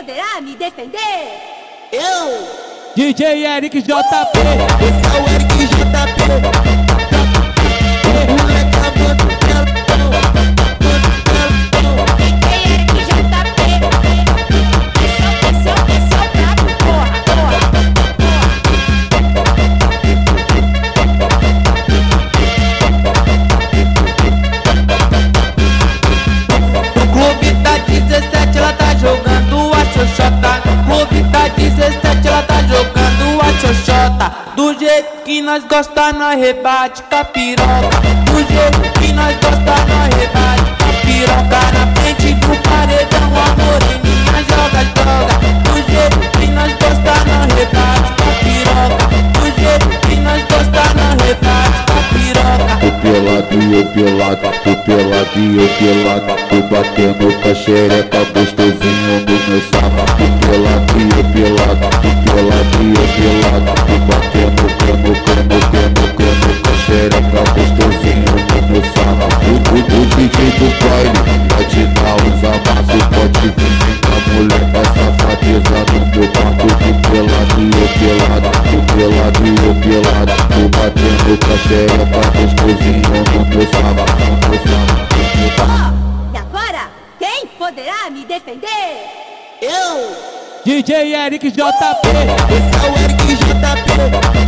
poderá me defender? Eu! DJ Eric JP. Esse é o Eric JP. Ela tá jogando a xoxota. No clube da 17 ela tá jogando a xoxota. Do jeito que nós gosta, nós rebate com a piroca. Do jeito que nós gosta, nós rebate com a piroca. Na frente do paredão a moreninha joga, joga. Do jeito que nós gosta, nós rebate com a piroca. Do jeito que nós gosta, nós rebate com a piroca. O pelado e o pelado, o pelado e o pelado, tô batendo com a xereca gostosinho no meu sarro. O pelado e o pelado, o pelado e o pelado, tô batendo com a xereca gostosinho no meu sarro. O DJ do baile pode dar os amassos, pode vir com a mulher, essa safadeza no meu quarto. O pelado e o pelado, o pelado e o pelado, tô batendo com a xereca gostosinho no meu sarro, no meu sarro. E agora, quem poderá me defender? Eu! DJ Eric JP. Esse é o Eric JP.